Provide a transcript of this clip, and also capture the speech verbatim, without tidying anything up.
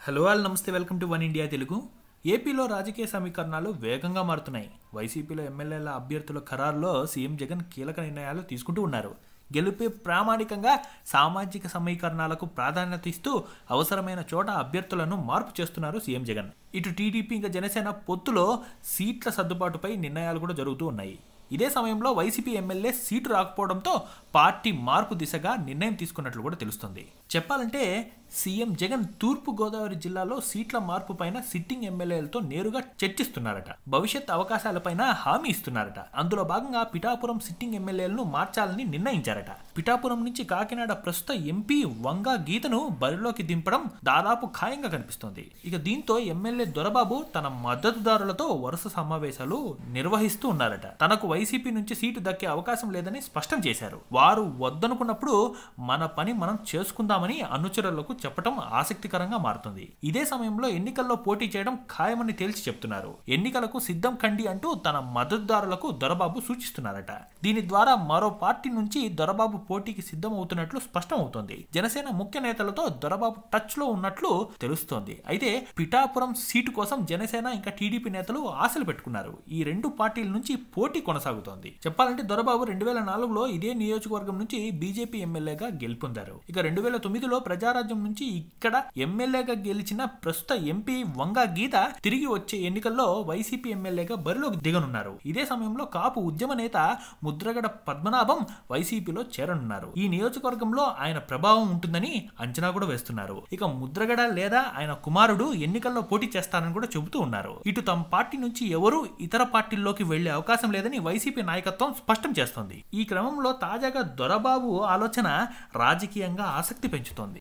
Hello all నమస్తే welcome to one India Telugu. ఏపీలో రాజకీయ సమీకరణాలు వేగంగా మారుతున్నాయి. వైసీపీలో ఎమ్మెల్యేల అభ్యర్థుల ఖరారులో సీఎం జగన్ కీలక నిర్ణయాలు తీసుకుంటూ ఉన్నారు. గెలుపే ప్రామాణికంగా సామాజిక సమీకరణాలకు ప్రాధాన్యత ఇస్తూ అవసరమైన చోట అభ్యర్థులను మార్పు చేస్తున్నారు సీఎం జగన్. ఇటు టీడీపీ ఇంకా జనసేన పొత్తులో సీట్ల సర్దుబాటుపై నిర్ణయాలు కూడా జరుగుతూ ఉన్నాయి. ఇదే సమయంలో వైసీపీ ఎమ్మెల్యే సీటు రాకపోవడంతో పార్టీ మార్పు దిశగా నిర్ణయం తీసుకున్నట్లు కూడా తెలుస్తుంది. చెప్పాలంటే సీఎం జగన్ తూర్పు గోదావరి జిల్లాలో సీట్ల మార్పు పైన సిట్టింగ్ ఎమ్మెల్యేలతో నేరుగా చర్చిస్తున్నారట. భవిష్యత్ అవకాశాలపైన హామీ ఇస్తున్నారట. అందులో భాగంగా పిఠాపురం సిట్టింగ్ ఎమ్మెల్యేలను మార్చాలని నిర్ణయించారట. పిఠాపురం నుంచి కాకినాడ ప్రస్తుత ఎంపీ వంగా గీతను బరిలోకి దింపడం దాదాపు ఖాయంగా కనిపిస్తోంది. ఇక దీంతో ఎమ్మెల్యే దొరబాబు తన మద్దతుదారులతో వరుస సమావేశాలు నిర్వహిస్తూ ఉన్నారట. తనకు వైసీపీ నుంచి సీటు దక్కే అవకాశం లేదని స్పష్టం చేశారు. వారు వద్దనుకున్నప్పుడు మన పని మనం చేసుకుందామని అనుచరులకు చెప్పడం ఆసక్తికరంగా మారుతుంది. ఇదే సమయంలో ఎన్నికల్లో పోటీ చేయడం ఖాయమని తేల్చి చెప్తున్నారు. ఎన్నికలకు సిద్ధం కండి అంటూ తన మద్దతుదారులకు దొరబాబు సూచిస్తున్నారట. దీని ద్వారా మరో పార్టీ నుంచి దొరబాబు పోటీకి సిద్ధం అవుతున్నట్లు స్పష్టం అవుతోంది. జనసేన ముఖ్య నేతలతో దొరబాబు టచ్ లో ఉన్నట్లు తెలుస్తోంది. అయితే పిఠాపురం సీటు కోసం జనసేన ఇంకా టీడీపీ నేతలు ఆశలు పెట్టుకున్నారు. ఈ రెండు పార్టీల నుంచి పోటీ కొనసాగుతోంది. చెప్పాలంటే దొరబాబు రెండు వేల నాలుగులో ఇదే నియోజకవర్గం నుంచి బీజేపీ ఎమ్మెల్యేగా గెలుపొందారు. ఇక రెండు వేల తొమ్మిదిలో ప్రజారాజ్యం నుంచి ఇక్కడ ఎమ్మెల్యేగా గెలిచిన ప్రస్తుత ఎంపీ వంగా గీత తిరిగి వచ్చే ఎన్నికల్లో వైసీపీ ఎమ్మెల్యేగా బరిలోకి దిగనున్నారు. ఇదే సమయంలో కాపు ఉద్యమ నేత ముద్రగడ పద్మనాభం వైసీపీలో చేరనున్నారు. ఈ నియోజకవర్గంలో ఆయన ప్రభావం ఉంటుందని అంచనా కూడా వేస్తున్నారు. ఇక ముద్రగడ లేదా ఆయన కుమారుడు ఎన్నికల్లో పోటీ చేస్తారని కూడా చెబుతూ ఉన్నారు. ఇటు తమ పార్టీ నుంచి ఎవరు ఇతర పార్టీల్లోకి వెళ్లే అవకాశం లేదని వైసీపీ నాయకత్వం స్పష్టం చేస్తోంది. ఈ క్రమంలో తాజాగా దొరబాబు ఆలోచన రాజకీయంగా ఆసక్తి పెంచుతోంది.